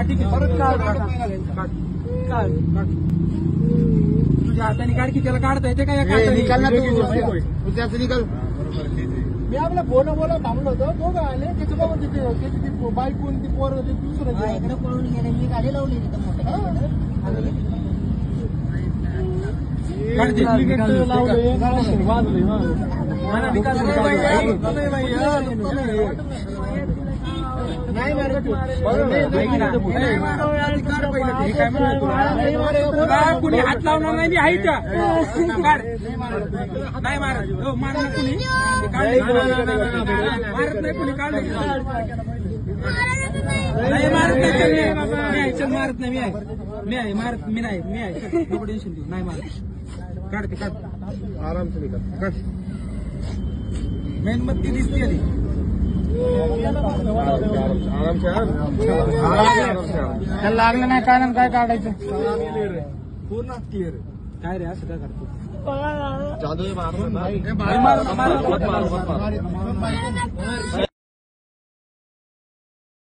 ठीक आहे परत काढ तुझ्या हाताने काढ की त्याला काढता येते का? निकाल ना तू त्याचं निकाल. मी आपला फोन बोला थांबलो होतो दोघं आले त्याच्याबरोबर तिथे बायकून ती पोर दुसरं इकडे पळून गेले मी गाडी लावली तिथं मोठ्या नाही मारत कुणी हात लावणार नाही. मी आहे का नाही मारत मारणार कुणी मारत नाही कुणी काढ नाही मारत नाही चल मारत नाही मी आहे मारत मी नाही मी आहे नको टेन्शन देऊ नाही मारत काढते काढ आराम से निकाल काढ. मेणबत्ती दिसते आली आराम से त्याला लागलं नाही काय ना काय काढायचं पूर्ण क्लिअर काय रे असं काय करतो जादू मार